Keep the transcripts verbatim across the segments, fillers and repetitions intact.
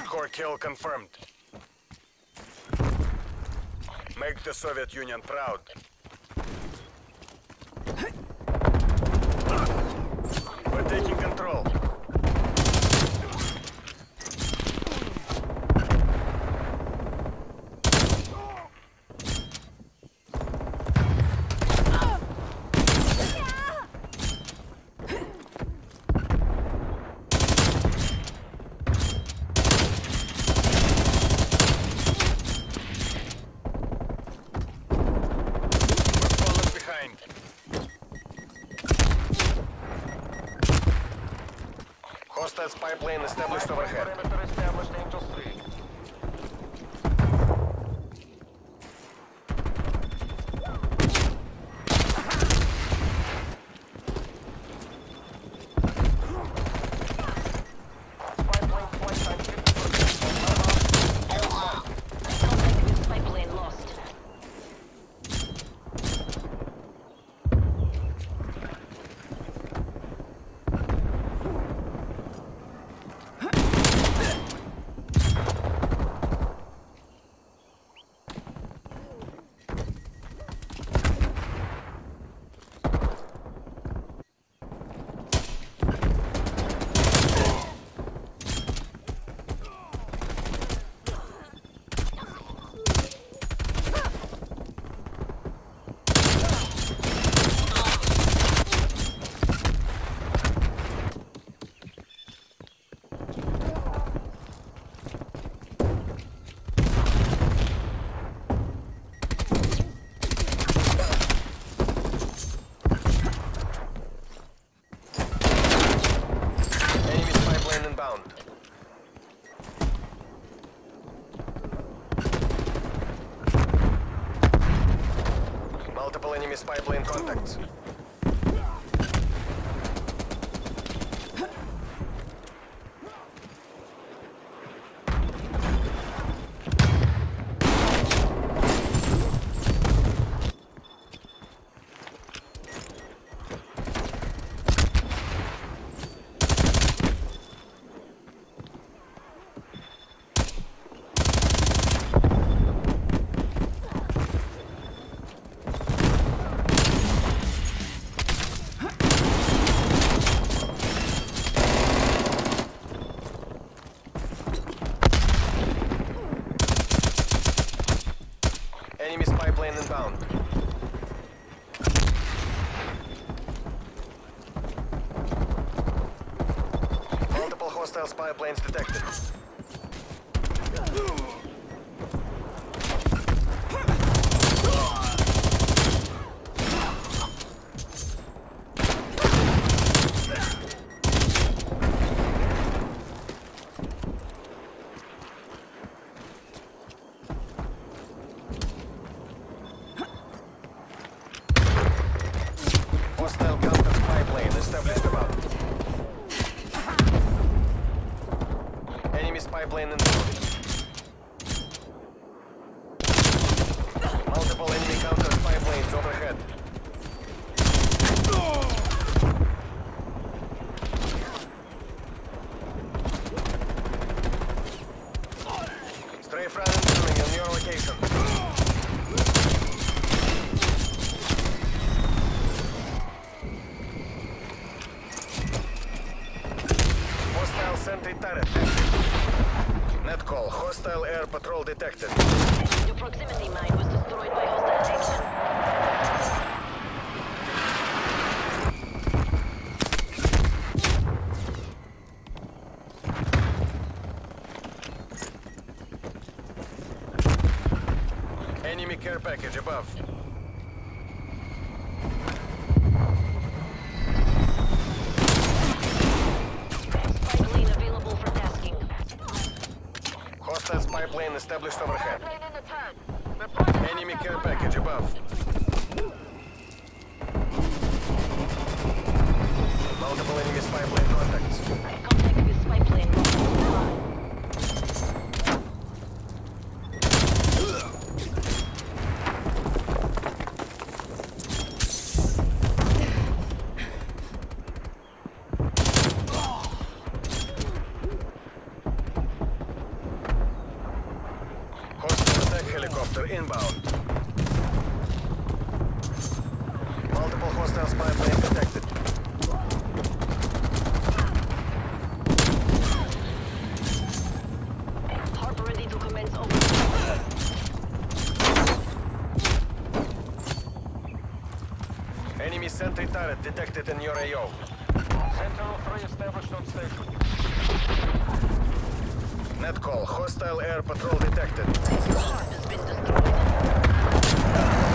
Hardcore kill confirmed. Make the Soviet Union proud. We're taking control. Hostile spy plane established overhead. Perimeter established Angel three. Spy plane flight time fifty percent. Contact spy plane lost. Multiple enemy spy plane contacts. Enemy spy plane inbound. Multiple hostile spy planes detected. Hostile counter spy plane established above. Enemy spy plane inbound. Multiple enemy counter spy planes overhead. Strafe run incoming on your location. Hostile sentry turret. Net call. Hostile air patrol detected. Your proximity mine was destroyed by hostile action. Enemy care package above. Spy plane available for tasking. Hostile spy plane established overhead. Plane in attack. Enemy care package above. Multiple enemy spy plane contacts. Contact with spy plane lost. Threat detected in your A O. Sentinel three established on station. Net call. Hostile air patrol detected. Your ship has been destroyed.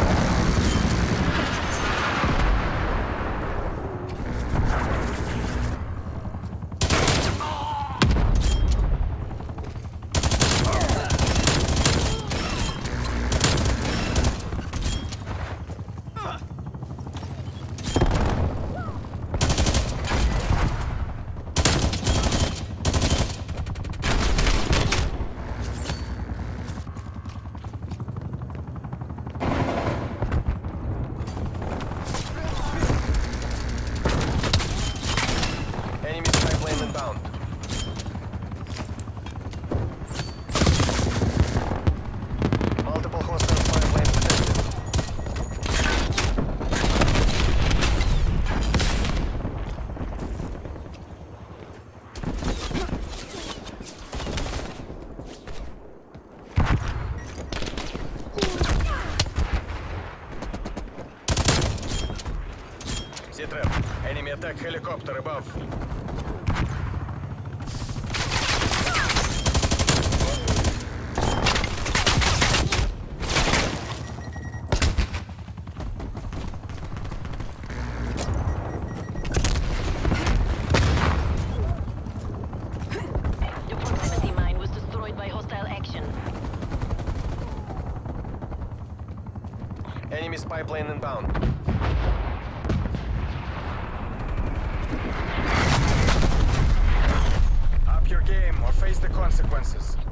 Enemy spy plane inbound. Multiple hostile spy planes detected. Z-Trap. Enemy attack helicopter above. Your proximity mine was destroyed by hostile action. Enemy spy plane inbound. Up your game or face the consequences.